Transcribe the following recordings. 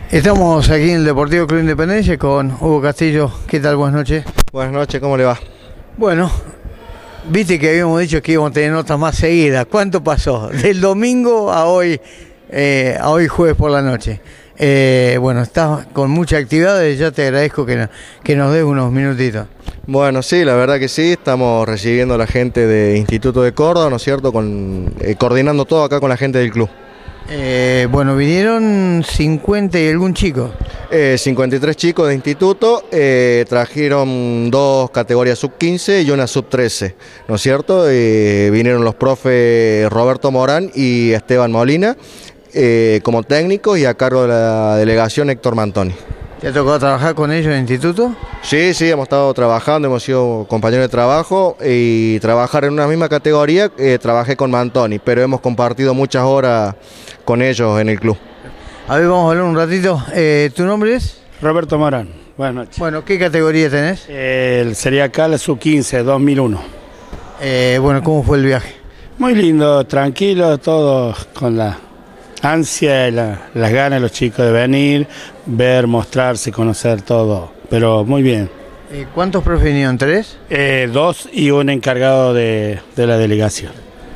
Estamos aquí en el Deportivo Club Independencia con Hugo Castillo. ¿Qué tal? Buenas noches. Buenas noches, ¿cómo le va? Bueno, viste que habíamos dicho que íbamos a tener notas más seguidas. ¿Cuánto pasó? Del domingo a hoy jueves por la noche. Bueno, estás con mucha actividad y ya te agradezco que nos des unos minutitos. Bueno, sí, la verdad que sí, estamos recibiendo a la gente de Instituto de Córdoba, ¿no es cierto? Coordinando todo acá con la gente del club. Bueno, vinieron 50 y algún chico. 53 chicos de instituto, trajeron 2 categorías sub-15 y una sub-13, ¿no es cierto? Vinieron los profes Roberto Morán y Esteban Molina como técnicos y a cargo de la delegación Héctor Mantoni. ¿Te ha tocado trabajar con ellos en el instituto? Sí, hemos estado trabajando, hemos sido compañeros de trabajo y trabajar en una misma categoría, trabajé con Mantoni, pero hemos compartido muchas horas con ellos en el club. A ver, vamos a hablar un ratito. ¿Tu nombre es? Roberto Morán, buenas noches. Bueno, ¿qué categoría tenés? Sería acá la sub-15, 2001. Bueno, ¿cómo fue el viaje? Muy lindo, tranquilo, todo con la ansia y las ganas de los chicos de venir, ver, mostrarse, conocer todo, pero muy bien. ¿Cuántos profes vinieron? ¿3? 2 y un encargado de la delegación.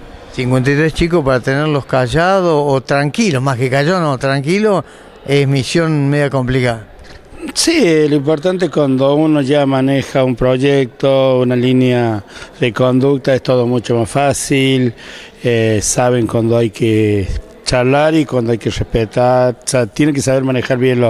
53 chicos para tenerlos callados o tranquilos, más que callados, no, tranquilos, es misión media complicada. Sí, lo importante cuando uno ya maneja un proyecto, una línea de conducta, es todo mucho más fácil, saben cuando hay que charlar y cuando hay que respetar, o sea, tienen que saber manejar bien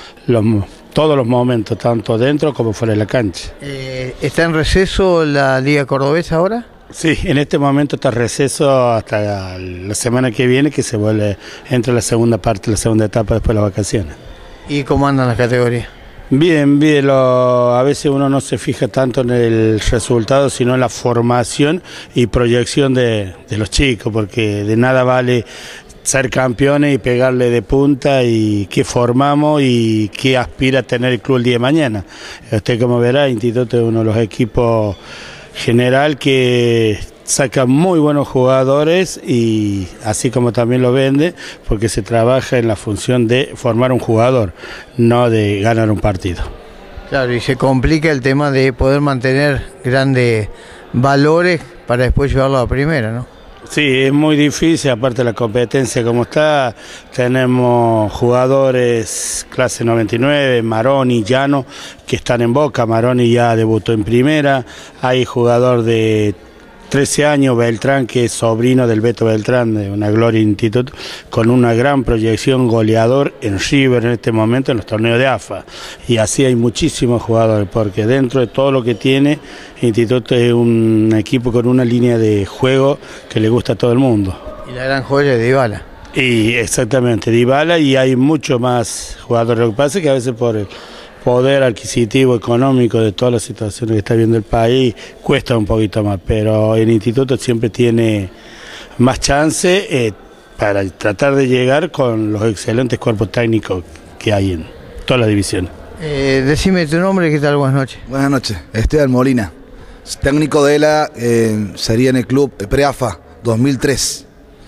todos los momentos, tanto dentro como fuera de la cancha. ¿Está en receso la Liga Cordobesa ahora? Sí, en este momento está receso hasta la semana que viene, que se vuelve, entra la segunda parte, la segunda etapa después de las vacaciones. ¿Y cómo andan las categorías? Bien, a veces uno no se fija tanto en el resultado, sino en la formación y proyección de los chicos, porque de nada vale ser campeones y pegarle de punta y qué formamos y qué aspira a tener el club el día de mañana. Usted como verá, Instituto es uno de los equipos general que saca muy buenos jugadores y así como también lo vende, porque se trabaja en la función de formar un jugador, no de ganar un partido. Claro, y se complica el tema de poder mantener grandes valores para después llevarlo a primera, ¿no? Sí, es muy difícil, aparte de la competencia como está, tenemos jugadores clase 99, Maroni, Llano, que están en Boca. Maroni ya debutó en primera, hay jugador de 13 años, Beltrán, que es sobrino del Beto Beltrán, de una Gloria Instituto, con una gran proyección, goleador en River en este momento en los torneos de AFA. Y así hay muchísimos jugadores, porque dentro de todo lo que tiene, Instituto es un equipo con una línea de juego que le gusta a todo el mundo. Y la gran joya es Dybala. Y exactamente, Dybala, y hay mucho más jugadores. Lo que pasa es que a veces por el poder adquisitivo, económico de todas las situaciones que está viendo el país, cuesta un poquito más, pero el Instituto siempre tiene más chance para tratar de llegar con los excelentes cuerpos técnicos que hay en todas las divisiones. Decime tu nombre y qué tal, buenas noches. Buenas noches, Esteban Molina, técnico de sería en el club Preafa 2003.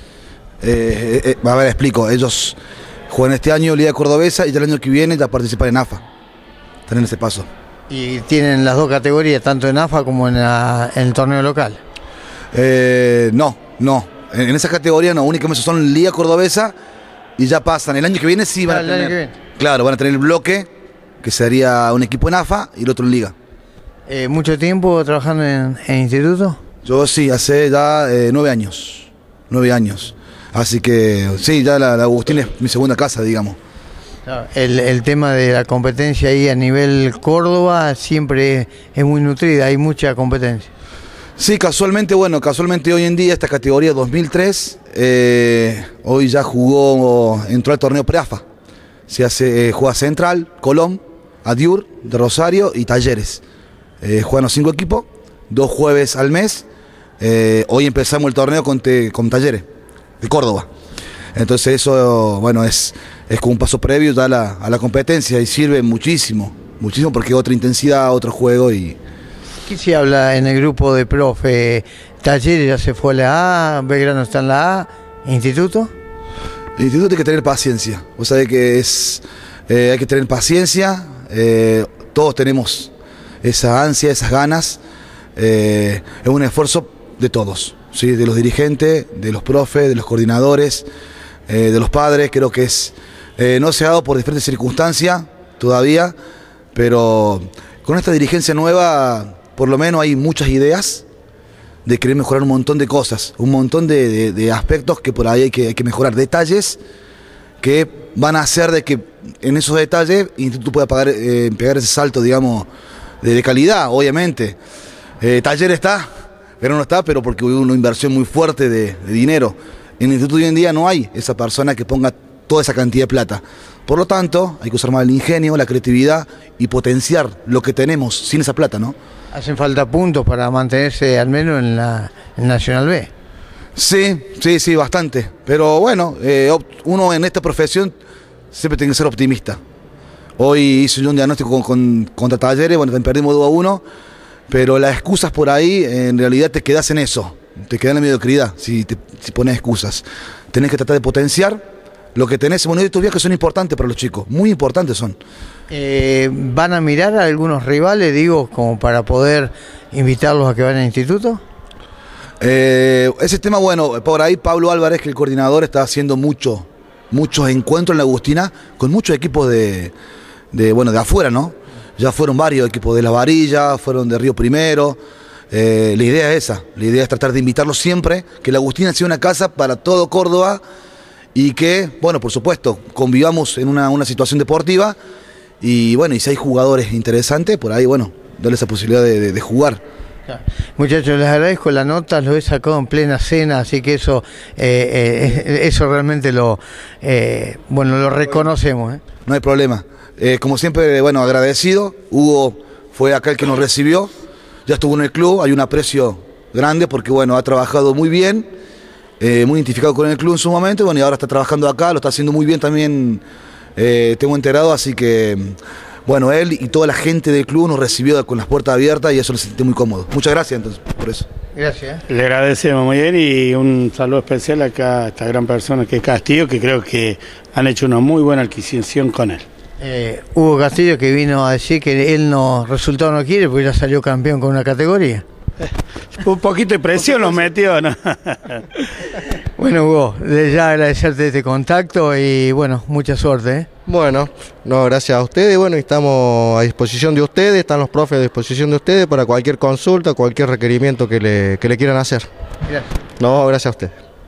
A ver, explico, ellos juegan este año Liga Cordobesa y el año que viene ya participan en AFA. Están en ese paso. ¿Y tienen las dos categorías, tanto en AFA como en el torneo local? No. En esa categoría no, únicamente son Liga Cordobesa y ya pasan. El año que viene sí van a tener. El año que viene. Claro, van a tener el bloque, que sería un equipo en AFA y el otro en Liga. ¿Mucho tiempo trabajando en instituto? Yo sí, hace ya 9 años. 9 años. Así que sí, ya la Agustín es mi segunda casa, digamos. El tema de la competencia ahí a nivel Córdoba siempre es muy nutrida, hay mucha competencia. Sí, casualmente hoy en día esta categoría 2003, hoy ya entró al torneo Preafa. Juega Central, Colón, Adiur, de Rosario y Talleres. Juegan los 5 equipos, 2 jueves al mes. Hoy empezamos el torneo con Talleres, de Córdoba. Entonces eso, bueno, es como un paso previo ya a la competencia y sirve muchísimo porque es otra intensidad, otro juego. ¿Qué se habla en el grupo de profe? Talleres ya se fue a la A, Belgrano está en la A, ¿Instituto? El instituto tiene que tener paciencia. Vos sabés que hay que tener paciencia, todos tenemos esa ansia, esas ganas, es un esfuerzo de todos, ¿sí? De los dirigentes, de los profes, de los coordinadores, de los padres. Creo que no se ha dado por diferentes circunstancias todavía, pero con esta dirigencia nueva por lo menos hay muchas ideas de querer mejorar un montón de cosas, un montón de aspectos que por ahí hay que mejorar, detalles que van a hacer de que en esos detalles el instituto pueda pegar ese salto, digamos, de calidad, obviamente. Taller está, pero no está, pero porque hubo una inversión muy fuerte de dinero. En el instituto hoy en día no hay esa persona que ponga toda esa cantidad de plata. Por lo tanto, hay que usar más el ingenio, la creatividad y potenciar lo que tenemos sin esa plata, ¿no? Hacen falta puntos para mantenerse al menos en Nacional B. Sí, bastante. Pero bueno, uno en esta profesión siempre tiene que ser optimista. Hoy hice yo un diagnóstico contra Talleres, bueno, perdimos 2-1, pero las excusas por ahí, en realidad te quedas en eso, te quedas en la mediocridad si pones excusas. Tenés que tratar de potenciar lo que tenés. Bueno, estos viajes son importantes para los chicos, muy importantes son. ¿Van a mirar a algunos rivales, digo, como para poder invitarlos a que vayan al instituto? Ese tema, bueno, por ahí Pablo Álvarez, que el coordinador, está haciendo muchos encuentros en la Agustina con muchos equipos de afuera, ¿no? Ya fueron varios equipos de La Varilla, fueron de Río Primero. La idea es esa, la idea es tratar de invitarlos siempre, que la Agustina sea una casa para todo Córdoba y que, bueno, por supuesto, convivamos en una situación deportiva y bueno, y si hay jugadores interesantes, por ahí, bueno, darle esa posibilidad de jugar. Muchachos, les agradezco la nota, lo he sacado en plena cena, así que eso realmente lo reconocemos. No hay problema. Como siempre, bueno, agradecido. Hugo fue acá el que nos recibió, ya estuvo en el club, hay un aprecio grande porque, bueno, ha trabajado muy bien, muy identificado con el club en su momento, bueno, y ahora está trabajando acá, lo está haciendo muy bien también, tengo enterado, así que... Bueno, él y toda la gente del club nos recibió con las puertas abiertas y eso lo sentí muy cómodo. Muchas gracias entonces por eso. Gracias. Le agradecemos muy bien y un saludo especial acá a esta gran persona que es Castillo, que creo que han hecho una muy buena adquisición con él. Hugo Castillo, que vino a decir que él resultado no quiere porque ya salió campeón con una categoría. Un poquito de presión nos metió, ¿no? Bueno, Hugo, ya agradecerte este contacto y bueno, mucha suerte, ¿eh? Bueno, no, gracias a ustedes, bueno, estamos a disposición de ustedes, están los profes a disposición de ustedes para cualquier consulta, cualquier requerimiento que le quieran hacer. Gracias. No, gracias a ustedes.